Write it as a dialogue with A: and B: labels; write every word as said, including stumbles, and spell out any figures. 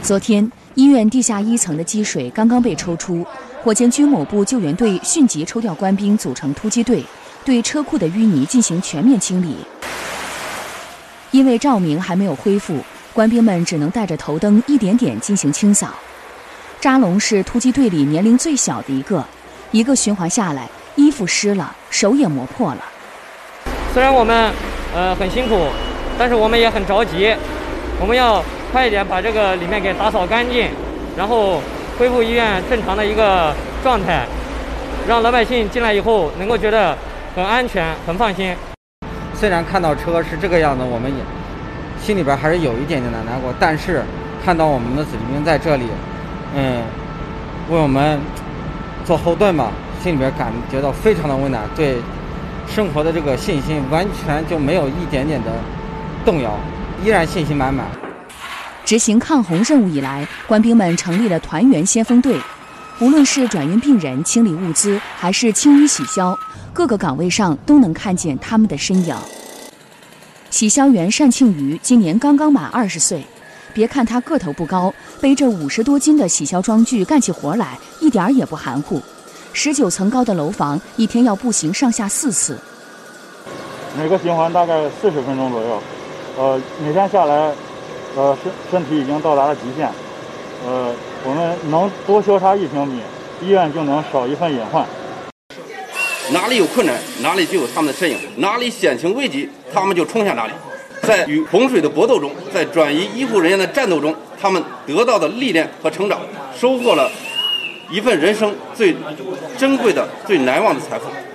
A: 昨天，医院地下一层的积水刚刚被抽出，火箭军某部救援队迅即抽调官兵组成突击队，对车库的淤泥进行全面清理。因为照明还没有恢复，官兵们只能带着头灯一点点进行清扫。扎龙是突击队里年龄最小的一个，一个循环下来，衣服湿了，手也磨破了。
B: 虽然我们呃很辛苦，但是我们也很着急，我们要快一点把这个里面给打扫干净，然后恢复医院正常的一个状态，让老百姓进来以后能够觉得很安全、很放心。
C: 虽然看到车是这个样子，我们也心里边还是有一点点的难过，但是看到我们的子弟兵在这里，嗯，为我们做后盾吧，心里边感觉到非常的温暖，对生活的这个信心完全就没有一点点的动摇，依然信心满满。
A: 执行抗洪任务以来，官兵们成立了团员先锋队，无论是转运病人、清理物资，还是清淤洗消，各个岗位上都能看见他们的身影。洗消员单庆余今年刚刚满二十岁，别看他个头不高，背着五十多斤的洗消装具干起活来一点儿也不含糊。十九层高的楼房，一天要步行上下四次。
D: 每个循环大概四十分钟左右，呃，每天下来，呃，身身体已经到达了极限，呃，我们能多消杀一平米，医院就能少一份隐患。
E: 哪里有困难，哪里就有他们的身影；哪里险情危急，他们就冲向哪里。在与洪水的搏斗中，在转移医护人员的战斗中，他们得到的历练和成长，收获了一份人生最珍贵的、最难忘的财富。